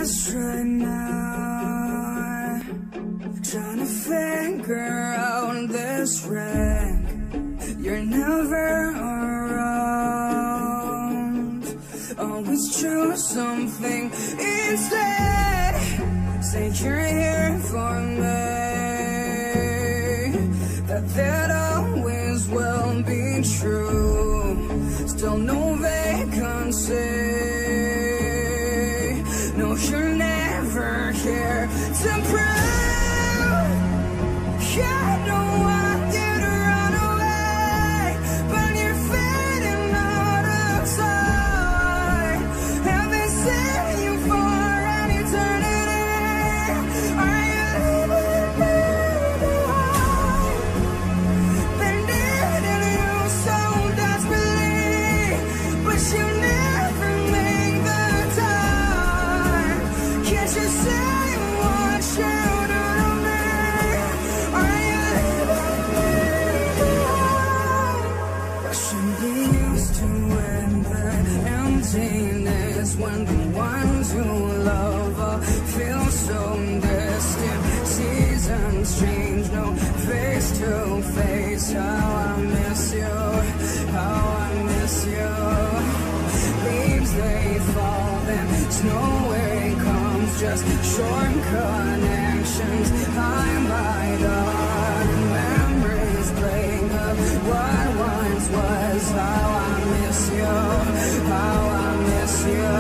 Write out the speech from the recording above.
lost right now, trying to figure out this ring. You're never around, always choose something instead. Say you're here for me, that always will be true. Still no vacancy. No, you're never here to prove. I don't want you to run away, but you're fading out of sight. Have been seeing you for an eternity. Are you leaving me behind? Been needing you so desperately, but you never make the time. Can't you say what you do to me? Are you leaving me behind? Rushing be used to when the emptiness, when the ones who love feel so distant. Seasons change, no face to face. How I miss you, how I miss you. Leaves they fall, then snow it comes. Just short connections, high by dark memories playing up what once was. How I miss you, how I miss you.